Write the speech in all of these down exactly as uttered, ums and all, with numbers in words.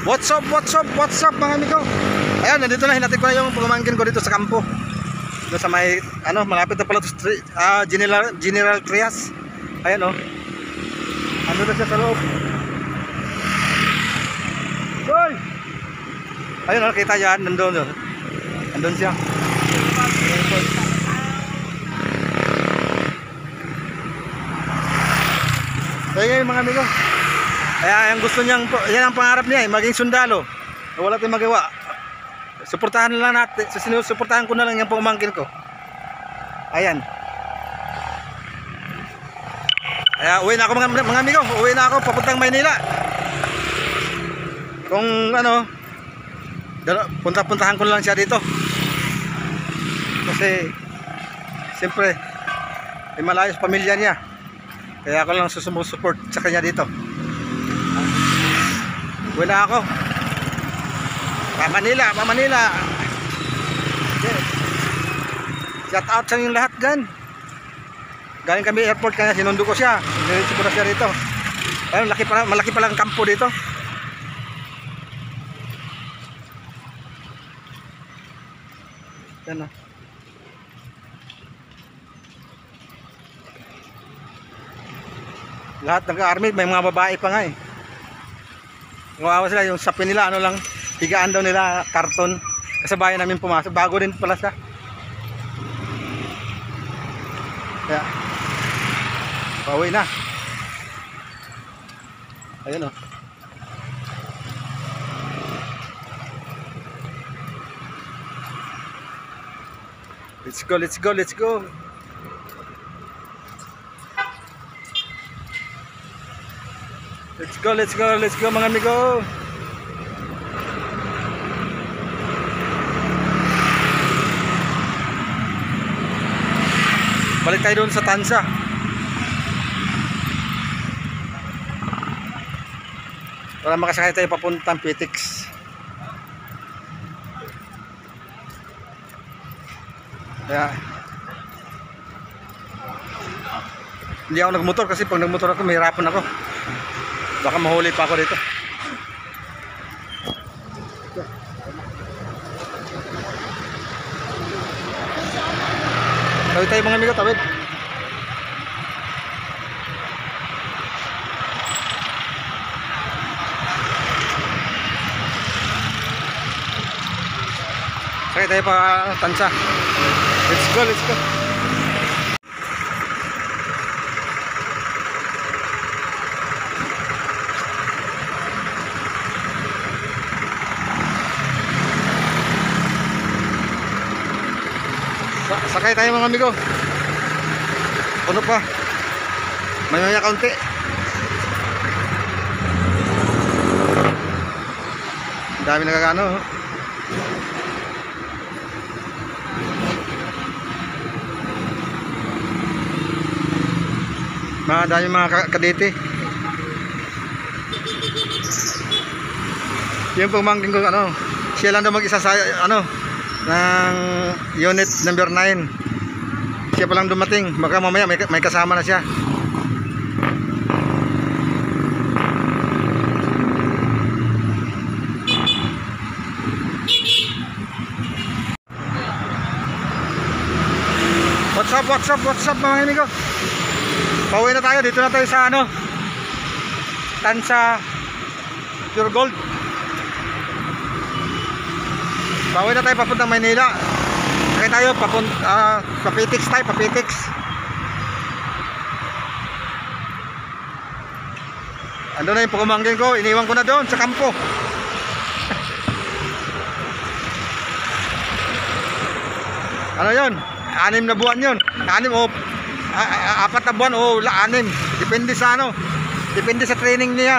What's up, what's up, what's up mga amigo? Ayan, nandito na, hinatid ko na yung pamangkin ko dito sa kampo. Doon sa may, ano, malapit na pala to street, uh, General, General Trias. Ayan o. Oh. Ano na siya sa loob. Hoy! Ayun o, nakita yan, nandun o. Nandun siya. Ayan mga amigo. Kaya ang gusto niyang, yan ang pangarap niya eh, maging sundalo. Wala tayong magawa. Suportahan na lang natin, sinusuportahan ko na lang yung pamangkin ko. Ayan. Kaya uwi na ako mga, mga amigo, uwi na ako papuntang Maynila. Kung ano, punta-puntahan ko lang siya dito. Kasi siyempre may malayos pamilya niya. Kaya ako lang susupport sa kanya dito. Uwi na ako. Pa Manila, pa Manila. Okay. Shout out sa inyong lahat gan. Galing kami airport kaya sinundo ko siya. Diretso ko na siya dito. Ayun, laki pa, malaki pa lang kampo dito. Yan na. Lahat ng army may mga babae pa nga eh. Ngawa sila yung sapin nila ano lang, higaan daw nila karton. Kasabayan namin pumasok, bago rin pala siya. Kaya pauwi na. Ayun o. Let's go, let's go, let's go. Let's go, let's go, let's go mga amigo. Balik tayo doon sa Tansa. Para makasakay tayo papuntang Pitix. Kaya hindi ako nagmotor kasi pag nagmotor ako mahirapan ako. Baka mahuli pa ako dito. Tawid tayo mga amigo, tawid. Sakay tayo pa Tansa. Let's go, let's go. Sakay tayo mga amigo. Puno pa. May maya kaunti. Dami nagagano. Mga dami mga kadete. Yung pamangkin ko ano, siya lang daw mag-isa sa ano ng unit number nine. Siya pa lang dumating, baka mamaya may, may kasama na siya. What's up, what's up, what's up mga amigo? Pauwi na tayo, dito na tayo sa ano Tansa Pure Gold. Pauwi na tayo papuntang Maynila. Kaya tayo papunt uh, Papitix tayo, Papitix. Ando na yung pagkumangkin ko, iniwan ko na doon sa kampo. Ano yun? Anim na buwan yun. Anim o apat na buwan o anim. Depende sa ano. Depende sa training niya.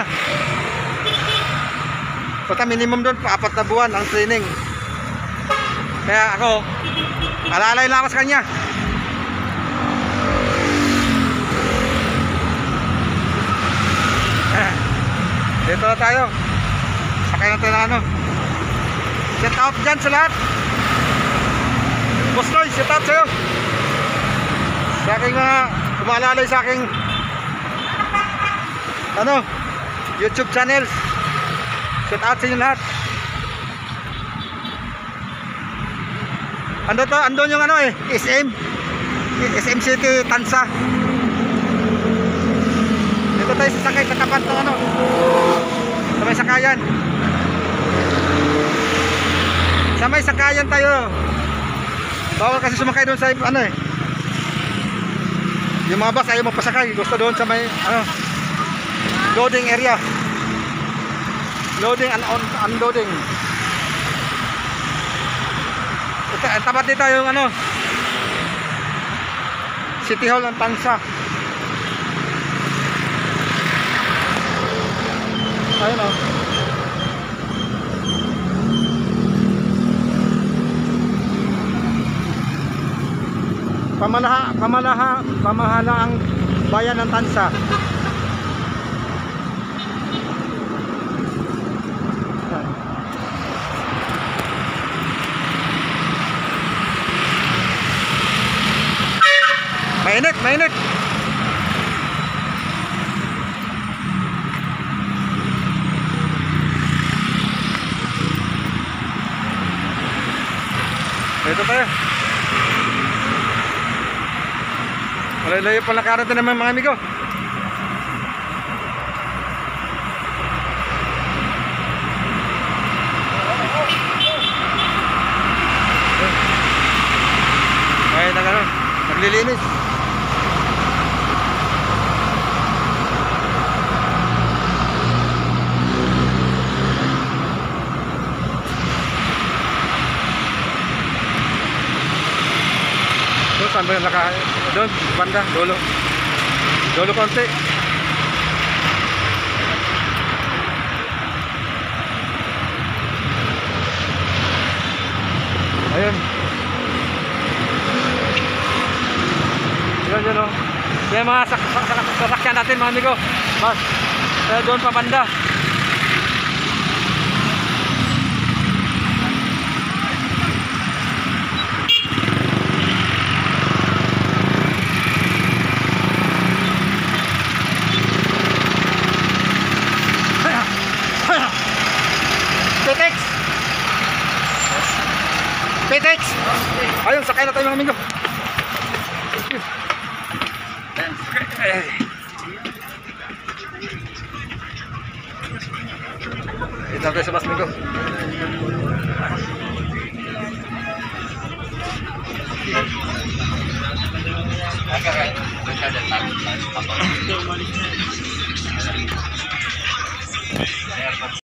Basta minimum doon apat na buwan ang training. Kaya ako, alalay lang ako sa kanya. Dito na tayo. Sakay natin na ano. Shout out dyan sa lahat. Boss Noy, shout out sa'yo. Sa aking mga umalalay sa aking ano, YouTube channels. Shout out sa inyo lahat. Ando to, andun yung ano eh, S M. S M City Tansa. Dito tayo sasakay sa tapat ng ano. Sa may sakayan. Sa may sakayan tayo. Bawal kasi sumakay doon sa ano eh. Yung mga bus ayaw magpasakay. Gusto doon sa may ano, loading area. Loading and un unloading. Ito, tapat dito yung ano, City Hall ng Tansa. Ayun o. Pamalaha, pamalaha, pamahala ang bayan ng Tansa. Mainit, mainit. Ito tayo. Malayo pala karante naman mga amigo. Ay, nag ano, naglilinis. Saan ba yung naka doon banda dulo dulo konti. Ayun yun yun o. Yung mga sak sak sak sasakyan natin mga amigo, mas kaya doon pa banda. Petex. Petex. Ayun, sakay na tayo mga amigo. Ito tayo sa bus amigo.